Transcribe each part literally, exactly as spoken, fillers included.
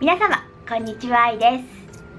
皆様こんにちは、あいです。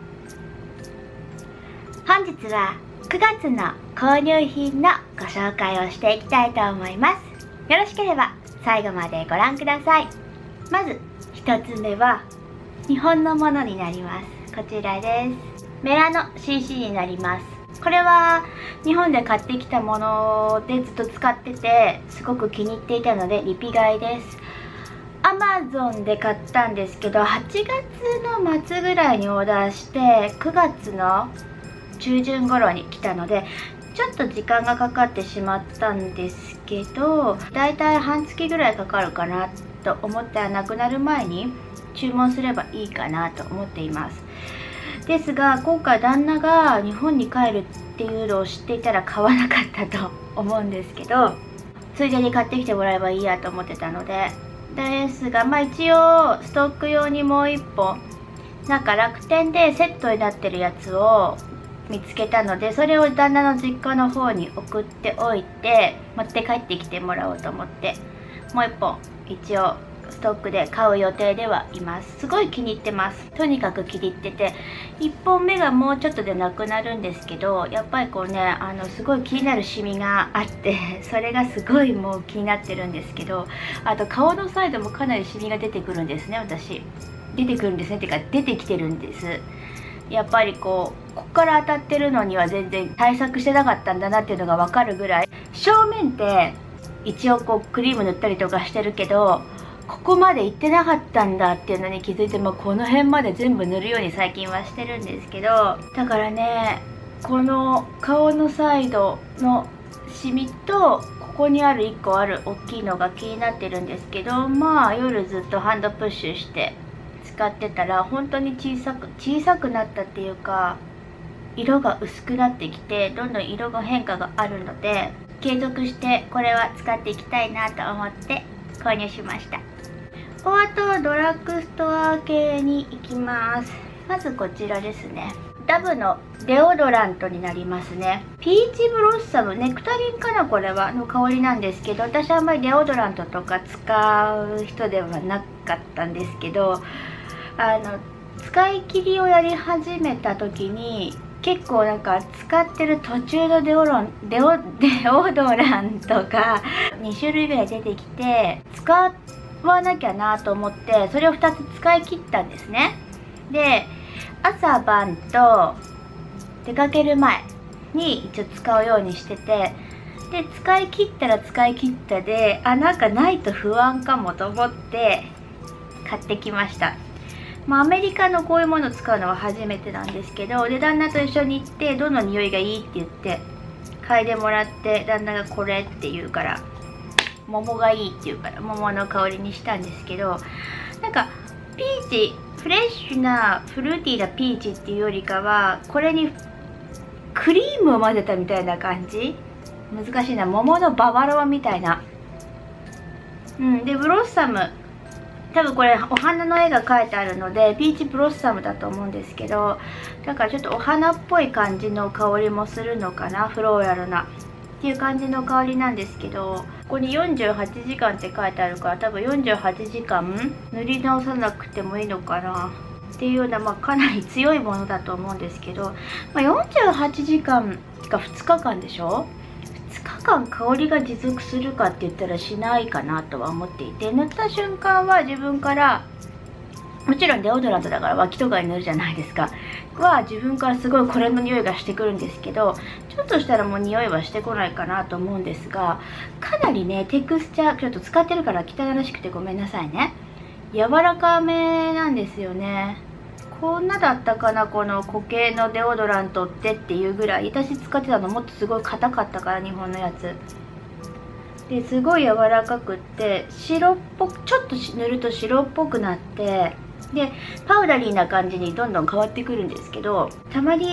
本日はくがつの購入品のご紹介をしていきたいと思います。よろしければ最後までご覧ください。まずひとつめは日本のものになります。こちらです。メラノ シーシー になります。これは日本で買ってきたものでずっと使っててすごく気に入っていたのでリピ買いです。アマゾンで買ったんですけど、はちがつの末ぐらいにオーダーしてくがつの中旬頃に来たのでちょっと時間がかかってしまったんですけど、だいたい半月ぐらいかかるかなと思ってはなくなる前に注文すればいいかなと思っています。ですが今回旦那が日本に帰るっていうのを知っていたら買わなかったと思うんですけど、ついでに買ってきてもらえばいいやと思ってたので、ですがまあ一応ストック用にもういっぽんなんか楽天でセットになってるやつを見つけたので、それを旦那の実家の方に送っておいて持って帰ってきてもらおうと思ってもういっぽん一応ストックで買う予定ではいます。すごい気に入ってます。とにかく気に入ってて、いっぽんめがもうちょっとでなくなるんですけど、やっぱりこうねあのすごい気になるシミがあってそれがすごいもう気になってるんですけど、あと顔のサイドもかなりシミが出てくるんですね。私出てくるんですねっていうか出てきてるんです。やっぱりこうここから当たってるのには全然対策してなかったんだなっていうのが分かるぐらい、正面って一応こうクリーム塗ったりとかしてるけどここまで行ってなかったんだっていうのに気づいて、もうこの辺まで全部塗るように最近はしてるんですけど、だからねこの顔のサイドのシミとここにあるいっこある大きいのが気になってるんですけど、まあ夜ずっとハンドプッシュして使ってたら本当に小さく小さくなったっていうか色が薄くなってきてどんどん色の変化があるので継続してこれは使っていきたいなと思って購入しました。あとドラッグストア系に行きます。まずこちらですね。ダブのデオドラントになりますね。ピーチブロッサムネクタリンかなこれはの香りなんですけど、私はあんまりデオドラントとか使う人ではなかったんですけど、あの使い切りをやり始めた時に結構なんか使ってる途中のデオロンデオデオドラントがにしゅるいぐらい出てきて使わなきゃなと思ってそれをふたつ使い切ったんですね。で朝晩と出かける前に一応使うようにしてて、で使い切ったら使い切ったであなんかないと不安かもと思って買ってきました。まあ、アメリカのこういうものを使うのは初めてなんですけど、で旦那と一緒に行ってどの匂いがいいって言って嗅いでもらって、旦那がこれって言うから桃がいいって言うから桃の香りにしたんですけど、なんかピーチフレッシュなフルーティーなピーチっていうよりかはこれにクリームを混ぜたみたいな感じ、難しいな、桃のババロアみたいな。うんでブロッサム多分これお花の絵が描いてあるのでピーチブロッサムだと思うんですけど、だからちょっとお花っぽい感じの香りもするのかな、フローラルなっていう感じの香りなんですけど、ここによんじゅうはちじかんって書いてあるから多分よんじゅうはちじかん塗り直さなくてもいいのかなっていうような、まあ、かなり強いものだと思うんですけど、まあ、よんじゅうはちじかんかふつかかんでしょ。ふつかかん香りが持続するかって言ったらしないかなとは思っていて、塗った瞬間は自分からもちろんデオドラントだから脇とかに塗るじゃないですかは自分からすごいこれの匂いがしてくるんですけど、ちょっとしたらもう匂いはしてこないかなと思うんですが、かなりねテクスチャーちょっと使ってるから汚らしくてごめんなさいね、柔らかめなんですよね。こんなだったかなこの固形のデオドラントってっていうぐらい、私使ってたのもっとすごい硬かったから日本のやつですごい柔らかくって白っぽくちょっと塗ると白っぽくなってでパウダリーな感じにどんどん変わってくるんですけど、たまに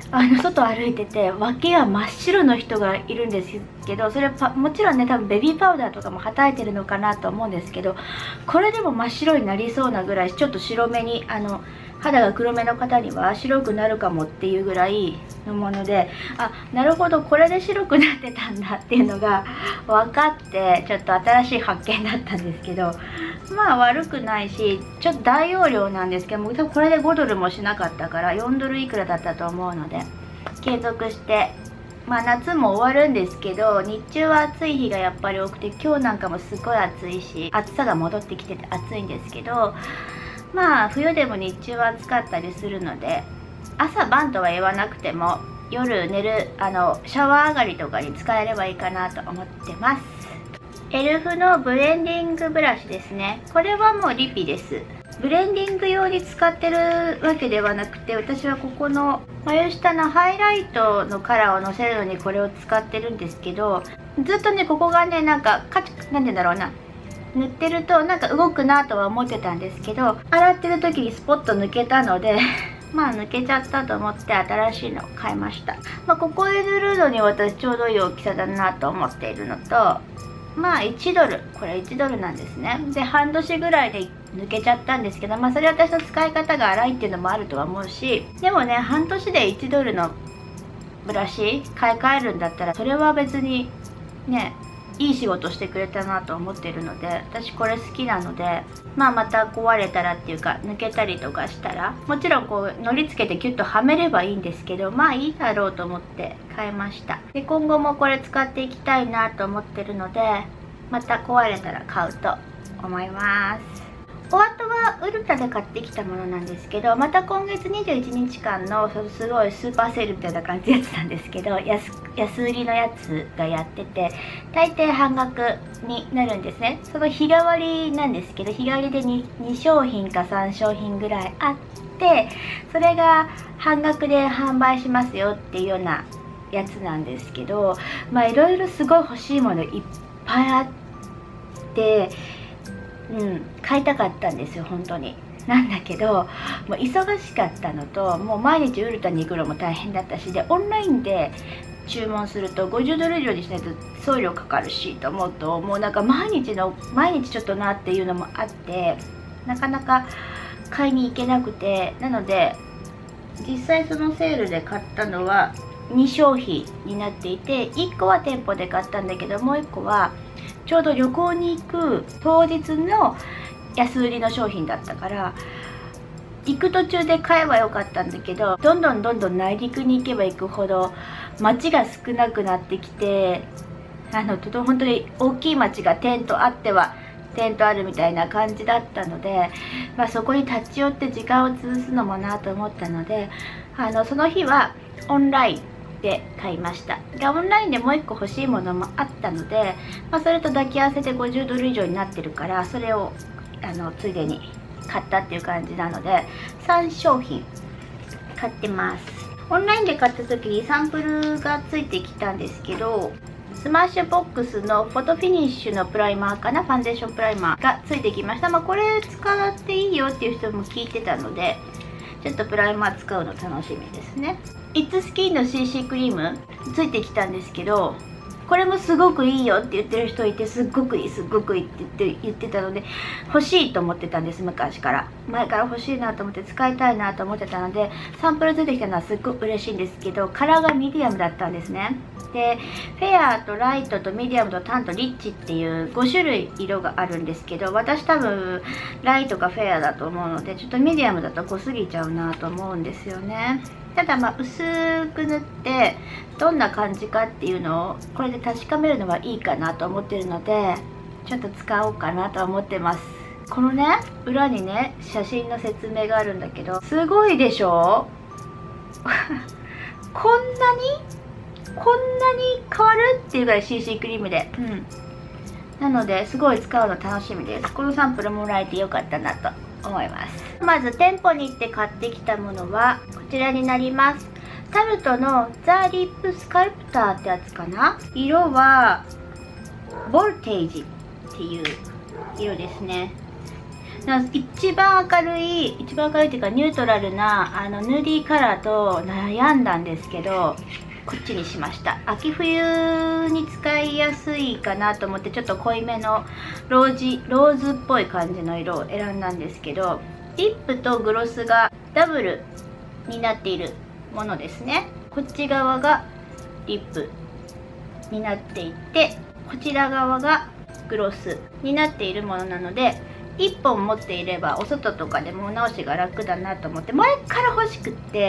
あの外歩いてて脇が真っ白の人がいるんですけど、それはもちろんね多分ベビーパウダーとかもはたいてるのかなと思うんですけど、これでも真っ白になりそうなぐらいちょっと白目に、あの肌が黒目の方には白くなるかもっていうぐらいのもので、あ、なるほどこれで白くなってたんだっていうのが分かって、ちょっと新しい発見だったんですけど、まあ悪くないし、ちょっと大容量なんですけども、多分これでごドルもしなかったからよんドルいくらだったと思うので継続して、まあ夏も終わるんですけど、日中は暑い日がやっぱり多くて、今日なんかもすごい暑いし、暑さが戻ってきてて暑いんですけど、まあ冬でも日中は暑かったりするので、朝晩とは言わなくても夜寝るあのシャワー上がりとかに使えればいいかなと思ってます。エルフのブレンディングブラシですね。これはもうリピです。ブレンディング用に使ってるわけではなくて、私はここの眉下のハイライトのカラーをのせるのにこれを使ってるんですけど、ずっとねここがねなんかカチッなんて言うんだろうな、塗ってるとなんか動くなとは思ってたんですけど、洗ってる時にスポッと抜けたのでまあ抜けちゃったと思って新しいのを買いました。まあ、ここへ塗るのに私ちょうどいい大きさだなと思っているのと、まあいちドル、これいちドルなんですね。で半年ぐらいで抜けちゃったんですけど、まあそれは私の使い方が荒いっていうのもあるとは思うし、でもね半年でいちドルのブラシ買い替えるんだったらそれは別にねいい仕事してくれたなと思ってるので、私これ好きなので、まあまた壊れたらっていうか抜けたりとかしたら、もちろんこうのりつけてキュッとはめればいいんですけど、まあいいだろうと思って買いました。で今後もこれ使っていきたいなと思ってるので、また壊れたら買うと思います。お後はウルトラで買ってきたものなんですけど、また今月にじゅういちにちかんのすごいスーパーセールみたいな感じのやつなんですけど、安安売りのやつがやってて、大抵半額になるんですね。その日替わりなんですけど、日替わりで 2, 2商品かさん商品ぐらいあって、それが半額で販売しますよっていうようなやつなんですけど、まあいろいろすごい欲しいものいっぱいあって、うん、買いたかったんですよ本当に。なんだけどもう忙しかったのと、もう毎日ウルタに行くのも大変だったし、でオンラインで注文するとごじゅうドル以上にしないと送料かかるしと思うと、もうなんか毎日の毎日ちょっとなっていうのもあって、なかなか買いに行けなくて、なので実際そのセールで買ったのはに商品になっていて、いっこは店舗で買ったんだけど、もういっこはちょうど旅行に行く当日の安売りの商品だったから、行く途中で買えばよかったんだけど、どんどんどんどん内陸に行けば行くほど街が少なくなってきて、あの本当に大きい街がテントあってはテントあるみたいな感じだったので、まあ、そこに立ち寄って時間を潰すのもなと思ったので、あのその日はオンラインで買いました。でオンラインでもういっこ欲しいものもあったので、まあ、それと抱き合わせてごじゅうドル以上になってるから、それをあのついでに買ったっていう感じなのでさん商品買ってます。オンラインで買った時にサンプルがついてきたんですけど、スマッシュボックスのフォトフィニッシュのプライマーかな、ファンデーションプライマーがついてきました。まあ、これ使っていいよっていう人も聞いてたので、ちょっとプライマー使うの楽しみですね。イッツスキンの シーシー クリームついてきたんですけど、これもすごくいいよって言ってる人いて、すっごくいいすっごくいいって言って言ってたので欲しいと思ってたんです。昔から前から欲しいなと思って使いたいなと思ってたので、サンプルついてきたのはすっごく嬉しいんですけど、カラーがミディアムだったんですね。でフェアとライトとミディアムとタンとリッチっていうご種類色があるんですけど、私多分ライトかフェアだと思うので、ちょっとミディアムだと濃すぎちゃうなと思うんですよね。ただまあ薄く塗ってどんな感じかっていうのをこれで確かめるのはいいかなと思ってるので、ちょっと使おうかなと思ってます。このね裏にね写真の説明があるんだけど、すごいでしょこんなにこんなに変わるっていうぐらい シーシー クリームで、うん、なのですごい使うの楽しみです。このサンプルもらえてよかったなと思います。まず店舗に行って買ってきたものはこちらになります。タルトのザ・リップスカルプターってやつかな。色はボルテージっていう色ですね。 一番明るい一番明るいっていうかニュートラルなあのヌーディーカラーと悩んだんですけど、こっちにしました。秋冬に使いやすいかなと思ってちょっと濃いめのロージローズっぽい感じの色を選んだんですけど、リップとグロスがダブルになっているものですね。こっち側がリップになっていて、こちら側がグロスになっているものなので、いっぽん持っていればお外とかでも直しが楽だなと思って前から欲しくって、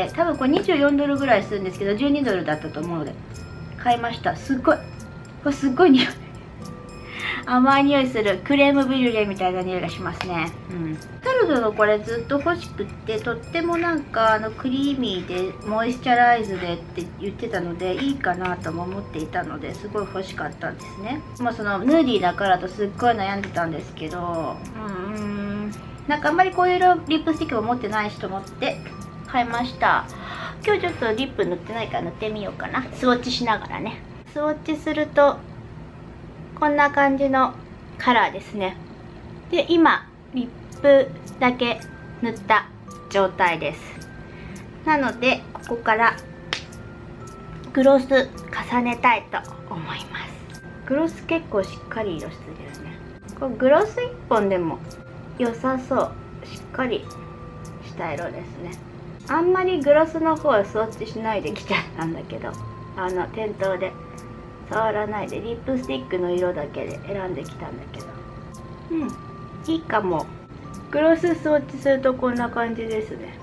多分これにじゅうよんドルぐらいするんですけどじゅうにドルだったと思うので買いました。すっごいこれすっごい匂い甘い匂いするクレームブリュレみたいな匂いがしますね。うん、タルトのこれずっと欲しくって、とってもなんかあのクリーミーでモイスチャライズでって言ってたのでいいかなとも思っていたので、すごい欲しかったんですね。もうそのヌーディーだからとすっごい悩んでたんですけど、うんうんなんかあんまりこういう色リップスティックを持ってないしと思って買いました。今日ちょっとリップ塗ってないから塗ってみようかな。スウォッチしながらね。スウォッチするとこんな感じのカラーですね。で今リップだけ塗った状態です。なのでここからグロス重ねたいと思います。グロス結構しっかり色してるよね。これグロスいっぽんでも良さそう。しっかりした色ですね。あんまりグロスの方はスウォッチしないできちゃったんだけど、あの店頭で触らないでリップスティックの色だけで選んできたんだけど、うんいいかも。グロススウォッチするとこんな感じですね。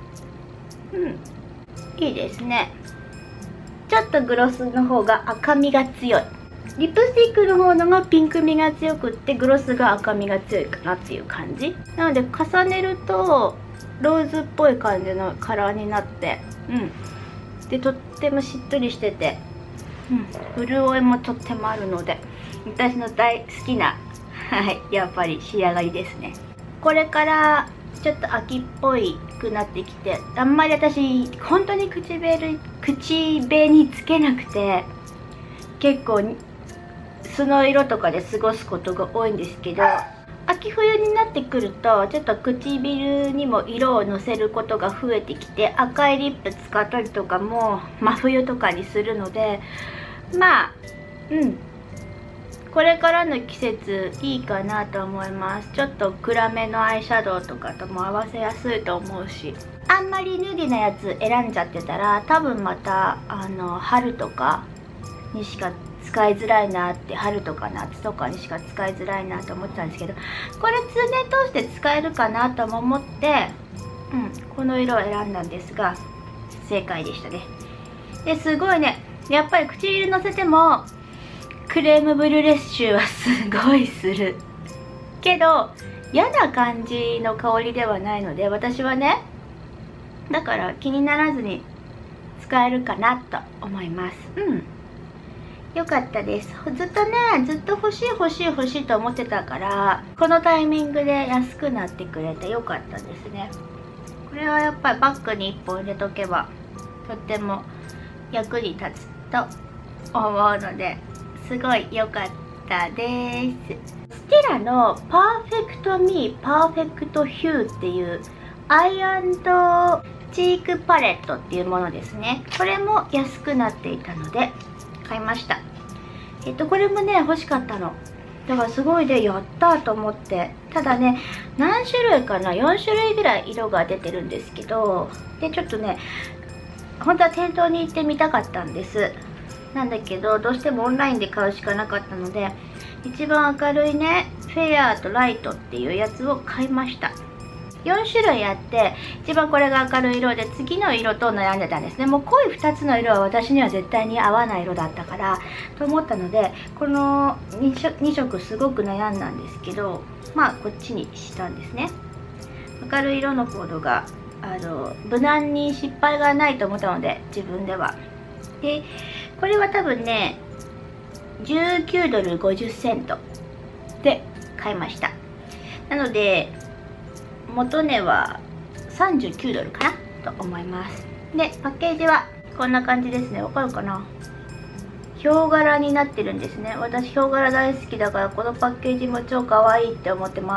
うんいいですね。ちょっとグロスの方が赤みが強い。リップスティックの方のがピンクみが強くって、グロスが赤みが強いかなっていう感じなので、重ねるとローズっぽい感じのカラーになって、うんでとってもしっとりしてて、うん、潤いもとってもあるので私の大好きなはいやっぱり仕上がりですね。これからちょっと秋っぽいくなってきて、あんまり私本当に口紅口紅つけなくて結構素の色とかで過ごすことが多いんですけど、秋冬になってくるとちょっと唇にも色をのせることが増えてきて、赤いリップ使ったりとかも真冬とかにするので、まあうんこれからの季節いいかなと思います。ちょっと暗めのアイシャドウとかとも合わせやすいと思うし、あんまりヌーディーなやつ選んじゃってたら多分またあの春とかにしか使いづらいなって、春とか夏とかにしか使いづらいなと思ってたんですけど、これ通年通して使えるかなとも思って、うん、この色を選んだんですが正解でしたね。ですごいね、やっぱり唇のせてもクレームブリュレ臭はすごいするけど嫌な感じの香りではないので、私はねだから気にならずに使えるかなと思います。うんよかったです。ずっとねずっと欲しい欲しい欲しいと思ってたから、このタイミングで安くなってくれてよかったですね。これはやっぱりバッグにいっぽん入れとけばとっても役に立つと思うので、すごい良かったです。ステラのパーフェクトミーパーフェクトヒューっていうアイ&チークパレットっていうものですね。これも安くなっていたので買いました。えっとこれもね欲しかったのだからすごいでやったーと思って、ただね何種類かなよん種類ぐらい色が出てるんですけど、でちょっとね本当は店頭に行ってみたかったんです。なんだけどどうしてもオンラインで買うしかなかったので、一番明るいねフェアとライトっていうやつを買いました。よん種類あって、一番これが明るい色で次の色と悩んでたんですね。もう濃いふたつの色は私には絶対に合わない色だったからと思ったので、この 2, 色に色すごく悩んだんですけど、まあこっちにしたんですね。明るい色のコードがあの無難に失敗がないと思ったので自分では。でこれは多分ねじゅうきゅうドルごじゅっセントで買いました。なので元値はさんじゅうきゅうドルかなと思います。でパッケージはこんな感じですね。わかるかな。ヒョウ柄になってるんですね。私ヒョウ柄大好きだからこのパッケージも超可愛いって思ってます。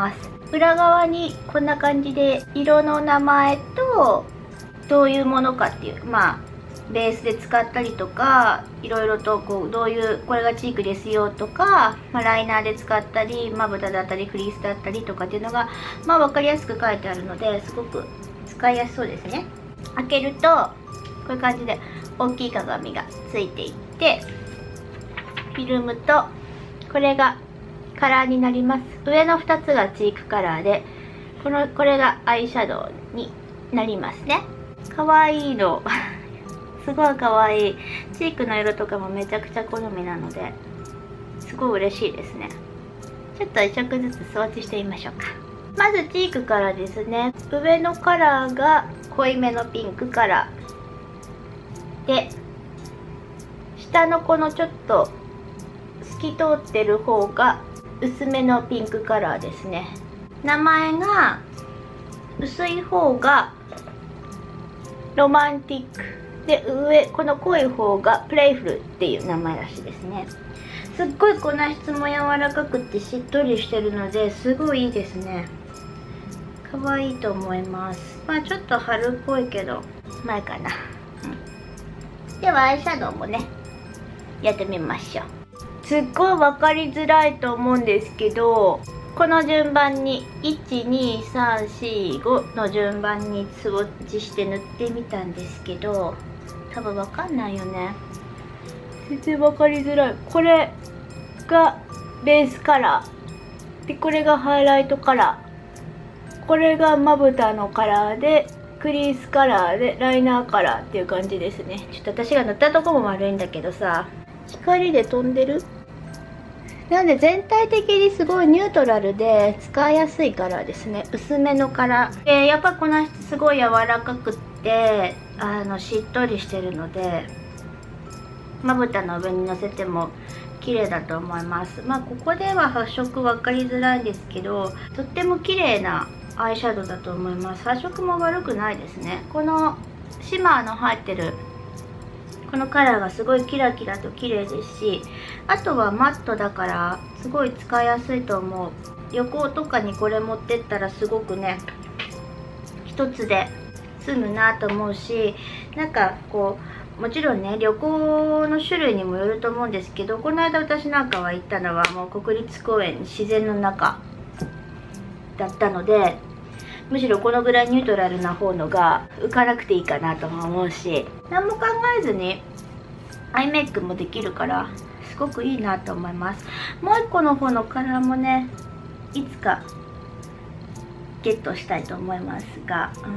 裏側にこんな感じで色の名前とどういうものかっていう、まあベースで使ったりとか、いろいろとこうどういうこれがチークですよとか、まあ、ライナーで使ったりまぶただったりフリースだったりとかっていうのが、まあ、分かりやすく書いてあるのですごく使いやすそうですね。開けるとこういう感じで大きい鏡がついていって、フィルムとこれがカラーになります。上のふたつがチークカラーで、このこれがアイシャドウになりますね。かわいいのすごいかわいい。チークの色とかもめちゃくちゃ好みなのですごい嬉しいですね。ちょっといっ色ずつスワッチしてみましょうか。まずチークからですね。上のカラーが濃いめのピンクカラーで、下のこのちょっと透き通ってる方が薄めのピンクカラーですね。名前が薄い方がロマンティックで、上この濃い方がプレイフルっていう名前らしいですね。すっごい粉質も柔らかくてしっとりしてるのですごいいいですね。可愛いと思います。まあちょっと春っぽいけど前かな、うん、ではアイシャドウもねやってみましょう。すっごい分かりづらいと思うんですけど、この順番にいちにさんしごの順番にスウォッチして塗ってみたんですけど、多分分かんないよね。全然分かりづらい。これがベースカラーで、これがハイライトカラー、これがまぶたのカラーで、クリースカラーで、ライナーカラーっていう感じですね。ちょっと私が塗ったとこも悪いんだけどさ、光で飛んでる。なので全体的にすごいニュートラルで使いやすいカラーですね。薄めのカラーで、やっぱ粉質すごい柔らかくってあのしっとりしてるので、まぶたの上にのせても綺麗だと思います。まあここでは発色分かりづらいんですけど、とっても綺麗なアイシャドウだと思います。発色も悪くないですね。このシマーの入ってるこのカラーがすごいキラキラと綺麗ですし、あとはマットだからすごい使いやすいと思う。旅行とかにこれ持ってったらすごくね一つで済むなと思うし、なんかこうもちろんね旅行の種類にもよると思うんですけど、この間私なんかは行ったのはもう国立公園自然の中だったので、むしろこのぐらいニュートラルな方のが浮かなくていいかなとも思うし、何も考えずにアイメイクもできるからすごくいいなと思います。もう一個の方のカラーもねいつかゲットしたいと思いますが、うん、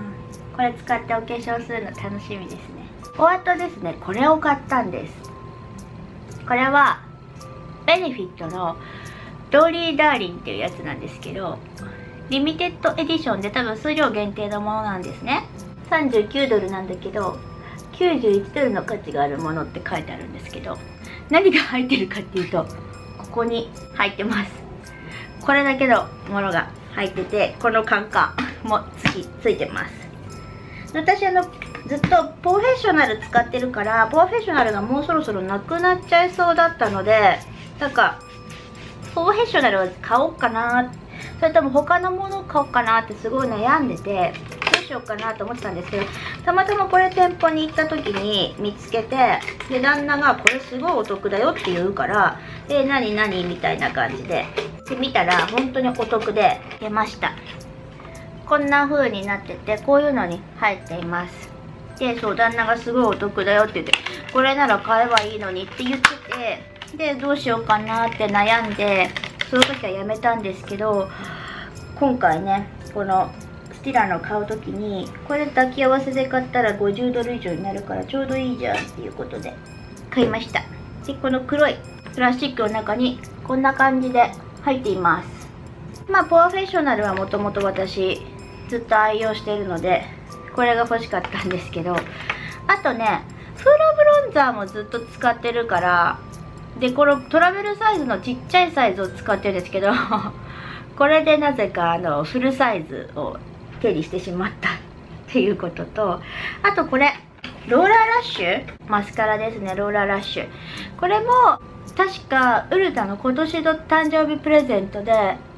これ使ってお化粧するの楽しみですね。おあとですね、これを買ったんです。これはベネフィットのドーリーダーリンっていうやつなんですけど、リミテッドエディションで多分数量限定のものなんですね。さんじゅうきゅうドルなんだけどきゅうじゅういちドルの価値があるものって書いてあるんですけど、何が入ってるかっていうとここに入ってます。これだけのものが入ってて、このカンカンもつきついてます。私あのずっとポーフェッショナル使ってるから、ポーフェッショナルがもうそろそろなくなっちゃいそうだったので、なんかポーフェッショナルを買おうかな、それとも他のものを買おうかなってすごい悩んでて、どうしようかなと思ってたんですけど、たまたまこれ店舗に行った時に見つけて、で旦那がこれすごいお得だよって言うから「え何何?」みたいな感じでで見たら本当にお得で出ました。こんな風になってて、こういうのに入っています。でそう、旦那がすごいお得だよって言って、これなら買えばいいのにって言ってて、でどうしようかなって悩んで、その時はやめたんですけど、今回ねこのスティラの買う時にこれ抱き合わせで買ったらごじゅうドル以上になるからちょうどいいじゃんっていうことで買いました。でこの黒いプラスチックの中にこんな感じで入っています。まあポアフェッショナルはもともと私ずっと愛用しているのでこれが欲しかったんですけど、あとねフーラブロンザーもずっと使ってるから、でこのトラベルサイズのちっちゃいサイズを使ってるんですけどこれでなぜかあのフルサイズを手にしてしまったっていうことと、あとこれローラーラッシュマスカラですね。ローラーラッシュ、これも確かウルタの今年の誕生日プレゼントで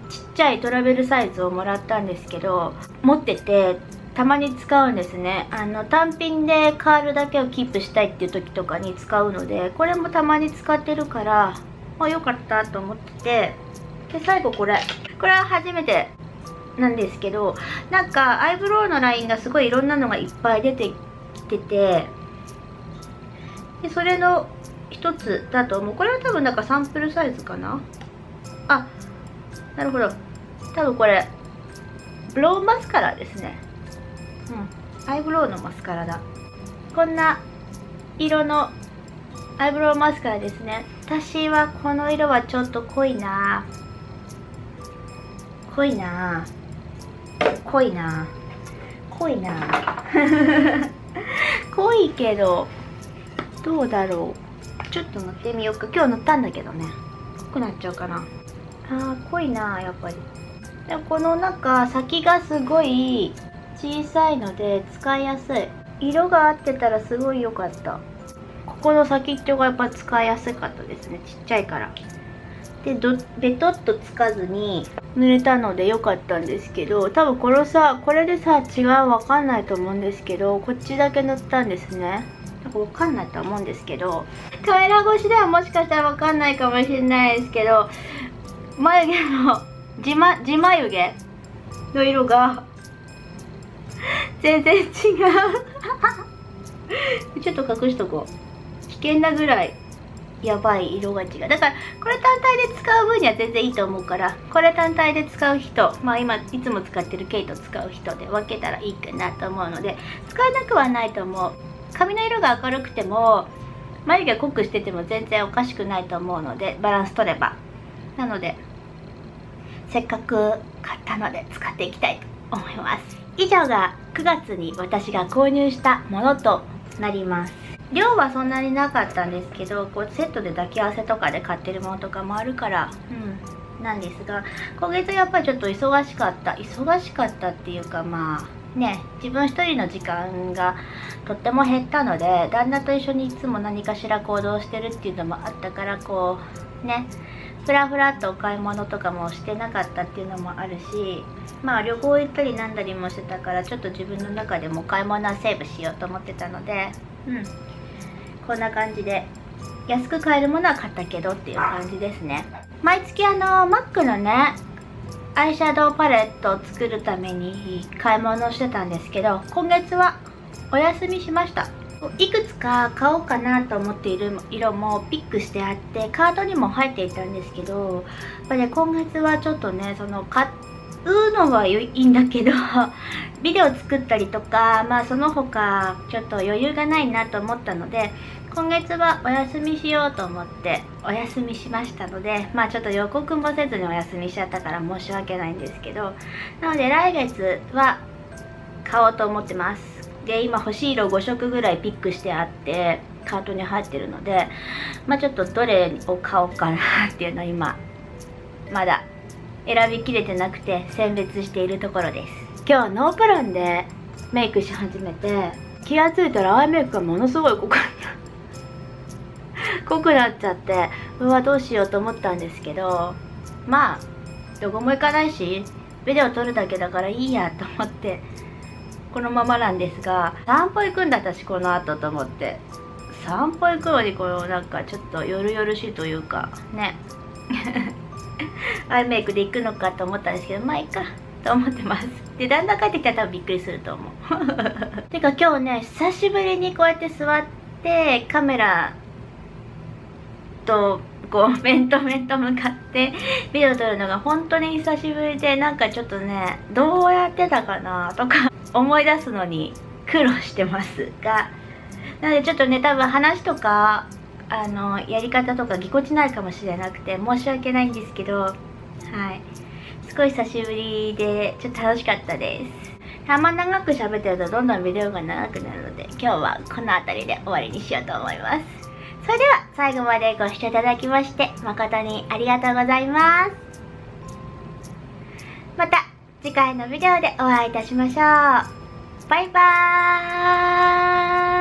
ちっちゃいトラベルサイズをもらったんですけど、持っててたまに使うんですね。あの単品でカールだけをキープしたいっていう時とかに使うので、これもたまに使ってるから、あ、よかったと思ってて。で最後これこれは初めてなんですけど、なんかアイブロウのラインがすごいいろんなのがいっぱい出てきてて、でそれの一つだと思う。これは多分なんかサンプルサイズかな。あ、なるほど、多分これブロウマスカラですね。うん、アイブロウのマスカラだ。こんな色のアイブロウマスカラですね。私はこの色はちょっと濃いな濃いな濃いな濃いな濃いけどどうだろう。ちょっと塗ってみようか。今日塗ったんだけどね、濃くなっちゃうかな。あー、濃いなやっぱり。でもこの中先がすごい小さいので使いやすい。色が合ってたらすごい良かった。ここの先っちょがやっぱ使いやすかったですね、ちっちゃいから。でどベトっとつかずに塗れたので良かったんですけど、多分これさこれでさ違うわかんないと思うんですけど、こっちだけ塗ったんですね。多分わかんないと思うんですけど、カメラ越しではもしかしたらわかんないかもしれないですけど、眉毛の地、ま、地眉毛の色が全然違うちょっと隠しとこう。危険なぐらいやばい色が違う。だからこれ単体で使う分には全然いいと思うから、これ単体で使う人、まあ今いつも使ってるケイト使う人で分けたらいいかなと思うので、使えなくはないと思う。髪の色が明るくても眉毛濃くしてても全然おかしくないと思うので、バランス取れば。なのでせっかく買ったので使っていきたいと思います。以上がくがつに私が購入したものとなります。量はそんなになかったんですけど、こうセットで抱き合わせとかで買ってるものとかもあるから、うん、なんですが、今月やっぱりちょっと忙しかった忙しかったっていうか、まあね、自分一人の時間がとっても減ったので、旦那と一緒にいつも何かしら行動してるっていうのもあったから、こうね、ふらふらっとお買い物とかもしてなかったっていうのもあるし、まあ旅行行ったりなんだりもしてたから、ちょっと自分の中でも買い物はセーブしようと思ってたので、うん、こんな感じで安く買えるものは買ったけどっていう感じですね。毎月あのマックのねアイシャドウパレットを作るために買い物をしてたんですけど、今月はお休みしました。いくつか買おうかなと思っている色もピックしてあって、カートにも入っていたんですけど、やっぱり、ね、今月はちょっとね、その買うのはいいんだけどビデオ作ったりとか、まあその他ちょっと余裕がないなと思ったので、今月はお休みしようと思ってお休みしましたので、まあちょっと予告もせずにお休みしちゃったから申し訳ないんですけど、なので来月は買おうと思ってます。で今欲しい色ごしょくぐらいピックしてあってカートに入ってるので、まあちょっとどれを買おうかなっていうのを今まだ選びきれてなくて選別しているところです。今日ノープランでメイクし始めて、気がついたらアイメイクがものすごい濃くなった濃くなっちゃって、うわどうしようと思ったんですけど、まあどこも行かないしビデオ撮るだけだからいいやと思ってこのままなんですが、散歩行くんだ私この後と思って、散歩行くのにこのなんかちょっと夜々しいというかねアイメイクで行くのかと思ったんですけど、まあいいかと思ってます。でだんだん帰ってきたら多分びっくりすると思うてか今日ね久しぶりにこうやって座ってカメラとこう面と面と向かってビデオ撮るのが本当に久しぶりで、なんかちょっとねどうやってたかなとか思い出すのに苦労してますが、なのでちょっとね多分話とかあのやり方とかぎこちないかもしれなくて申し訳ないんですけど、はい、すごい久しぶりでちょっと楽しかったです。あんま長く喋ってるとどんどんビデオが長くなるので、今日はこの辺りで終わりにしようと思います。それでは最後までご視聴いただきまして誠にありがとうございます。また次回のビデオでお会いいたしましょう。バイバーイ。